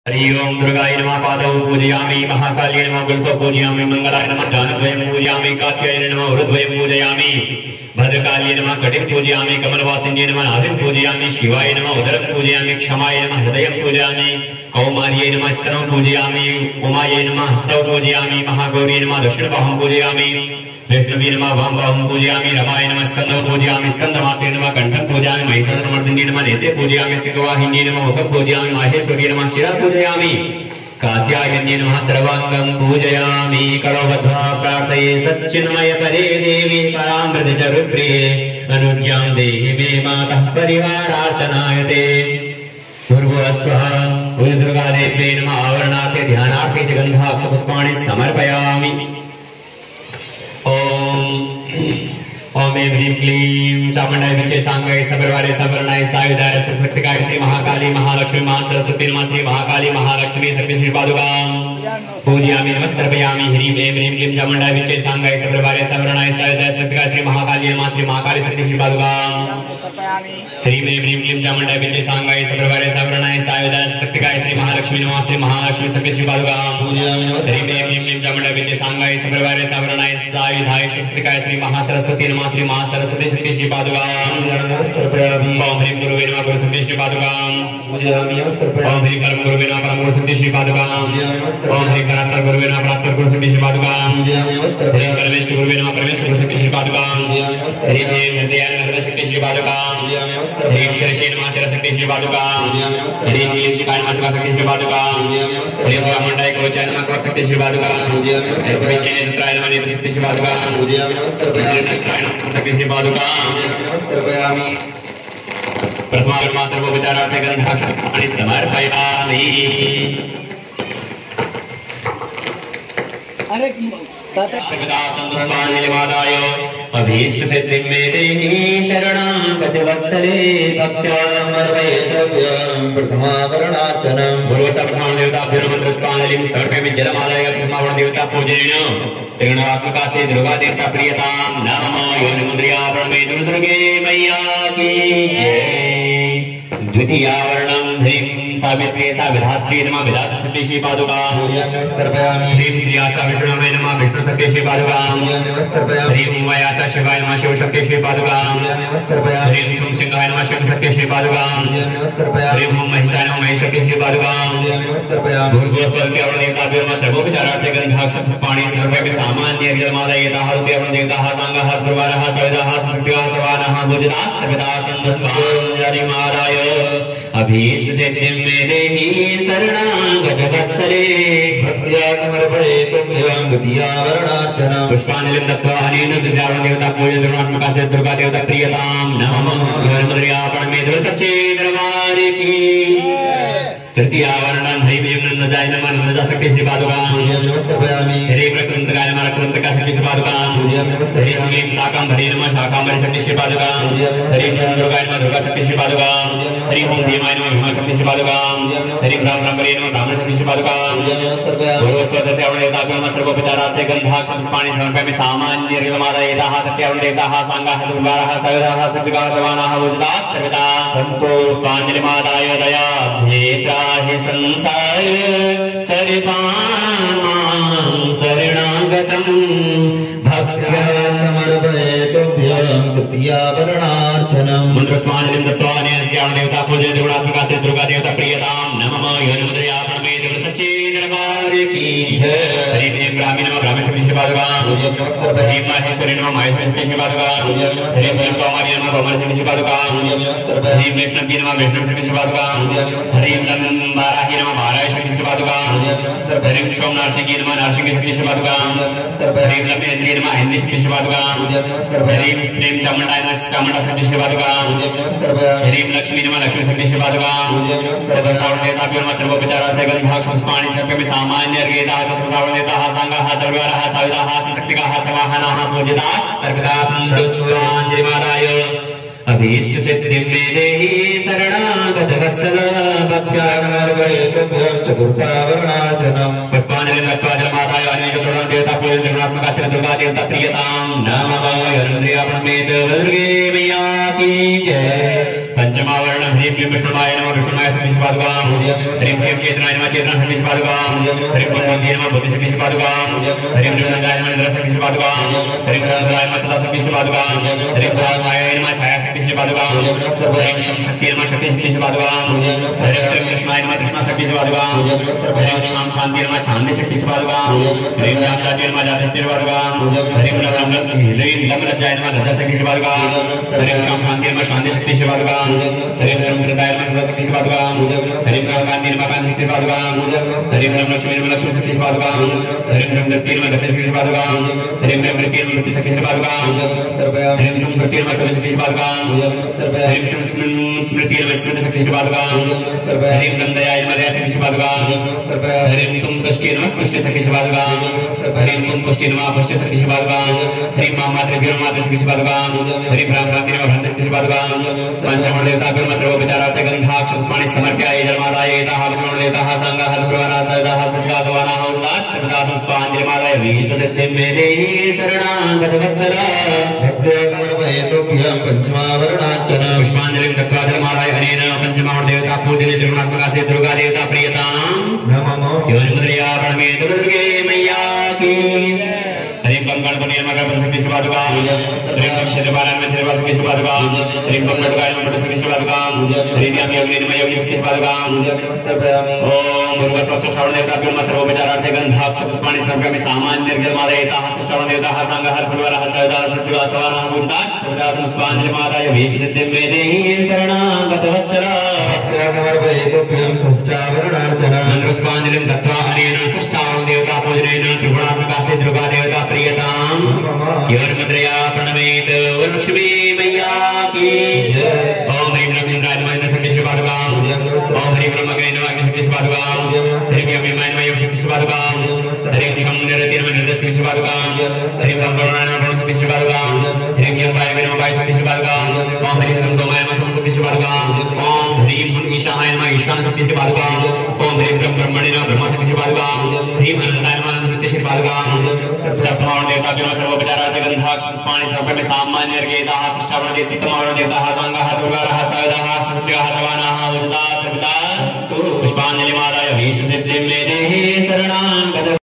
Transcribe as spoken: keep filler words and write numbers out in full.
हरि ओम दुर्गाय नमः पादौ पूजयामि महाकाल्यै नमः गुल्फो पूजयामि मंगलाय नमः दानद्वयं पूजयामि कात्यायनै नमः उरुद्वयं पूजयामि भद्रकाल्यै नमः कटिं पूजयामि कमलवासिन्यै नमः नाभिं पूजयामि शिवाय नमः उदरं पूजयामि क्षमाय नमः हृदयं पूजयामि कौमार्यै नमः स्तनं पूजयामि उमायै नमः हस्तौ पूजयामि महागौर्यै नमः दक्षिणबाहुं पूजयामि वैष्णवी नमः वामबाहुं पूजयामि रमाय नमः स्कन्दं पूजयामि स्कन्दमात्रे नमः कण्ठं पूजयामि महिषासुरमर्दिन्यै नमः नेत्रे पूजयामि सिंहवाहिन्यै नमः मुखं पूजयामि माहेश्वर्यै नमः शिरः पूजयामि कात्यायन्यै नमः सर्वाङ्गं पूजयामि करोवध्वा प्रार्थये सच्चिन्मय परे देवी परामृतचरुप्रिये अनुज्ञां देहि मे मातः परिवारार्चनाय ते पूर्वस्वः दुर्गादेव्यै नमः आवरणार्थे ध्यानार्थे च गन्धाक्षपुष्पाणि समर्पयामि। ओम ओम ऐं ह्रीं क्लीं चामुण्डाय विचे सांगाय सपर्वारे सवर्णाय सायुधाय सशक्तिकाय श्री महाकाली महालक्ष्मी महासरस्वती नमः श्री महाकाली महालक्ष्मी शक्ति श्री पादुकां पूजयामि नमस्कृपयामि। ह्रीं ऐं ह्रीं क्लीं चामुण्डाय विचे सांगाय सपर्वारे सवर्णाय सायुधाय सशक्तिकाय श्री महाकाली नमः श्री महाकाली शक्ति श्री पादुकां ह्रीं ऐं ह्रीं क्लीं चामुण्डाय विचे सांगाय सपर्वारे सवर्णाय सायुधाय सशक्तिकाय श्री महालक्ष्मी नमः श्री महालक्ष्मी शक्ति श्री पादुकां पूजयामि। ह्रीं ऐं ह्रीं क्लीं चामुण्डाय विचे सांगाय सपर्वारे सवर्णाय सायुधाय सशक्तिकाय श्री महासरस्वती नमः श्री महासरस्वती शक्ति श्री पादुकां ओम ह्रीं गुरुवे नमः गुरु शक्ति श्री पादुकां ओम ह्रीं परम गुरुवे नमः परम गुरु शक्ति श्री पादुकां ओम ह्रीं परात्पर गुरुवे नमः परात्पर गुरु शक्ति श्री पादुकां ह्रीं परमेष्ठ गुरुवे नमः परमेष्ठ गुरु शक्ति श्री पादुकां ह्रीं ऐं हृदयाय नमः शक्ति श्री पादुकां ह्रीं शिरसे नमः शिर शक्ति श्री पादुकां ह्रीं क्लीं शिखाय नमः शिखा शक्ति श्री पादुकां ह्रीं चामुण्डाय कवचाय नमः कवच शक्ति श्री पादुकां ह्रीं पवित्रे नेत्राय नमः नेत्र शक्ति श्री पादुकां शक्ति श्री पादुकां प्रथमा सर्वोपचारार्थे गन्धाक्षपुष्पाणि समर्पयामि। अरे सर्वदासंपुष्पाण्यमादाय अभीष्ट सिद्धिं मे देहि शरणागत वत्सले भक्त्या समर्पयेतव्यं प्रथमावरणार्चनं पूर्वसप्रथमं देवताभ्यो नमः पुष्पाञ्जलिं समर्पयामि। जलमादाय प्रथमावरण देवता पूजनेन त्रिगुणात्मिका से दुर्गा देवता प्रियतां नमः योनिमुद्रया प्रणमे दुर्गे मैया की द्वितीयावरणं ह्रीं सावित्री साविधात्री नमः विधात्री शक्ति श्री पादुकां ह्रीं श्री आशा विष्णुवे नमः विष्णु शक्ति श्री पादुकां ह्रीं वयासा शिवाय नमः शिव शक्ति श्री पादुकां ह्रीं शुं सिंहाय नमः शिव शक्ति श्री पादुकां ह्रीं हुं महिषाय नमः महेश शक्ति श्री पादुकां भूर्भुवस्वर्ग अवर्ण देवताभ्यो नमः सर्वोपचारार्थे गन्धाक्षपुष्पाणि समर्पयामि। सामान्य जलमादयेताः द्वितीयं देवताः सांगाः स्पर्वाराः सविताः सशक्तिकाः सवानाः भुजिताः सर्वदा सन्दस्मादाय अभीष्ट सिद्धिं मे देहि शरणागत वत्सले भक्त्या समर्पयेतव्यं द्वितीयावरणार्चनं पुष्पाञ्जलिं दत्त्वा अनेन द्वितीयावरण देवता पूजन दुर्गात्मिका से दुर्गा देवता प्रियतां नमः योनिमुद्रया प्रणमे सच्चे दरबार की। तृतीयावरणं ह्रीं नन्दजाय नमः नन्दजा शक्ति श्री पादुकां ह्रीं प्रकृन्तकाय नमः प्रकृन्तका शक्ति श्री पादुकां ह्रीं क्लीं शाकाम्भरी नमः शाकाम्भरी शक्ति श्री पादुकां ह्रीं दुर्गाय नमः दुर्गा शक्ति श्री पादुकां ह्रीं हुं भीमाय नमः भीमा शक्ति श्री पादुकां ह्रीं ब्रह्मणम्बरी नमः ब्राह्मण शक्ति श्री पादुकां पूर्वस्वतृतीयावरण देवताभ्यो नमः सर्वोपचारार्थे गन्धाक्षपुष्पाणि समर्पयामि। सामान्य जलमादयेताः तृतीयावरण देवताः सांगाः स्पर्वाराः सविताः सशक्तिकाः सवानाः भुजिताः सर्वदा सन्तो पुष्पाञ्जलिमादाय दयाभ्येता संसार सरितां शरणागतं भक्त्या समर्पयेतव्यं तृतीयावरणार्चनं मन्त्रस्माञ्जलिं दत्त्वा अनेन तृतीयावरण देवता पूजय त्रिगुणात्मिका से दुर्गा देवता प्रियतां नमः योनिमुद्रया प्रणमे सच्चे दरबार की जय। ह्रीं ऐं ब्राह्मी नमः ब्राह्मी शक्ति श्री पादुकां ह्रीं माहेश्वरी नमः माहेश्वरी शक्ति श्री पादुकां ह्रीं क्लीं कौमार्यै नमः कौमारी शक्ति श्री पादुकां ह्रीं वैष्णवी नमः वैष्णवी शक्ति श्री पादुकां ह्रीं लम्बाराही नमः बाराही शक्ति श्री पादुकां ह्रीं क्षौं नारसिंही नमः नारसिंही शक्ति श्री पादुकां ह्रीं लम्बेन्द्री नमः हिंदी शक्ति श्री पादुकां ह्रीं स्त्रीं चामुण्डाय नमः चामुण्डा शक्ति श्री पादुकां ह्रीं लक्ष्मी नमः लक्ष्मी शक्ति श्री पादुकां चतुर्थावरण देवताभ्यो नमः सर्वोपचारार्थे गन्धाक्षपुष्पाणि समर्पयामि। सामान्य अर्घ्येताः चतुर्थावरण देवताः सांगाः सर्ववाराः सविताः सशक्तिकाः सवाहनाः पूजिताः सर्वदा सन्तुष्टाञ्जलिमादाय अभीष्ट सिद्धिं मे देहि शरणागत वत्सल भक्त्या समर्पयेतव्यं चतुर्थावरणार्चनं पुष्पाञ्जलिं दत्त्वा जलमादाय अनेन चतुर्णां देवता पूजन त्रिगुणात्मिका से दुर्गा देवता प्रियतां नमः योनिमुद्रया प्रणमे दुर्गे मैया की जय। पंचमावरण ह्रीं क्लीं विष्णुमाय नमः विष्णुमाय शक्ति पादुकां ह्रीं क्लीं चेतनाय नमः चेतना शक्ति पादुकां ह्रीं बुद्धि नमः बुद्धि शक्ति पादुकां ह्रीं नंदाय नमः इंद्र शक्ति पादुकां ह्रीं सदाय नमः सदा शक्ति पादुकां ह्रीं छायाय नमः छाया शक्ति पादुकां ह्रीं शम शक्ति नमः शक्ति शक्ति पादुकां ह्रीं कृष्णाय नमः कृष्ण शक्ति पादुकां ह्रीं शाम शांति नमः शांति शक्ति पादुकां ह्रीं राम जाति नमः जाति शक्ति पादुकां ह्रीं लम ह्रीं लम लज्जाय नमः लज्जा शक्ति पादुकां ह्रीं शाम शांति नमः शांति शक्ति पादुकां ह्रीं शम हृदय नमः हृदय शक्ति पादुकां ह्रीं कांति नमः कांति शक्ति पादुकां ह्रीं रम लक्ष्मी नमः लक्ष्मी शक्ति पादुकां ह्रीं रम धरती नमः धरती शक्ति पादुकां ह्रीं रम मृत्यु नमः मृत्यु शक्ति पादुकां ह्रीं शम शक्ति नमः सर्व शक्ति पादुकां ह्रीं शम स्मृति नमः स्मृति शक्ति पादुकां ह्रीं नंदयाय नमः दया शक्ति पादुकां ह्रीं तुम तुष्टि नमः तुष्टि शक्ति पादुकां ह्रीं तुम पुष्टि नमः पुष्टि शक्ति पादुकां ह्रीं मां मातृ भीम मातृ शक्ति पादुकां ह्रीं भ्राम भ्रांति नमः भ्रांति शक्ति पादुकां पंचमण देवता कर्म सर्वोपचारार्थ गंधाक्ष पुष्पाणि समर्प्याय जलमादाय एताः विष्णु देवताः संगाः सुप्रवाराः सदाः सत्यागवानाः उदास्तदाः पुष्पाञ्जलिमादाय वीष्णुनित्यं मे देहि शरणागत वत्सला भक्त्यागमनभयतोभ्यं पंचमावरणार्चना पुष्पाञ्जलिं दत्त्वा जलमादाय अनेन पंचमावरण देवता पूजने त्रिगुणात्मकासे दुर्गा देवता प्रियतां नमः योनिमुद्रया प्रणमे दुर्गे मैया की ह्रीं कं गणपति नमः गणपति शक्ति पादुकां ह्रीं कं क्षेत्रपालाय नमः क्षेत्रपाल शक्ति पादुकां ह्रीं कं पटुकाय नमः पटु शक्ति पादुकां ह्रीं यामि अग्नि नमः योनि शक्ति पादुकां ओम भूर्भुवस्सु श्रवण देवता ब्रह्म सर्वोपचारार्थे गंधाक्ष पुष्पाणि समर्पयामि सामान्य निर्जलमादयेताः श्रवण देवताः संगाः स्फुरवराः सदाः सत्यागवानाः पूजिताः सदाः पुष्पाञ्जलिमादाय वीक्षितं मे देहि शरणागत वत्सला भक्त्यागमनभयतोभ्यं षष्ठावरणार्चना पुष्पाञ्जलिं दत्त्वा अनेन षष्ठावरण देवता पूजनेन त्रिगुणात्मकासे दुर्गा देवता प्रियतां योनिमुद्रया प्रणमेत लक्ष्मी मैया की ओम ह्रीं रवीन्द्राय नमः इंद्र शक्ति पादुकां ओम ह्रीं ब्रह्मग्ने नमः अग्नि शक्ति पादुकां ह्रीं यमीमाय नमः यम शक्ति पादुकां ह्रीं शं निरति नमः निर्दश शक्ति पादुकां ह्रीं कं वरुणाय नमः वरुण शक्ति पादुकां ह्रीं यं वाय नमः वाय शक्ति पादुकां ओम ह्रीं शं सोमाय नमः सोम शक्ति पादुकां ओम ह्रीं ईशानाय नमः ईशान शक्ति पादुकां ओम ह्रीं ब्रह्म ब्रह्मणे नमः ब्रह्म शक्ति पादुकां ह्रीं अनंताय नमः अनंत शक्ति पादुकां सप्तमावरण देवता कर्म सर्वोपचारार्थ गंधाक्ष पुष्पाणि समर्पयामि सामान्य निर्गेताः षष्ठावरण देवताः संगाः सुप्रवाराः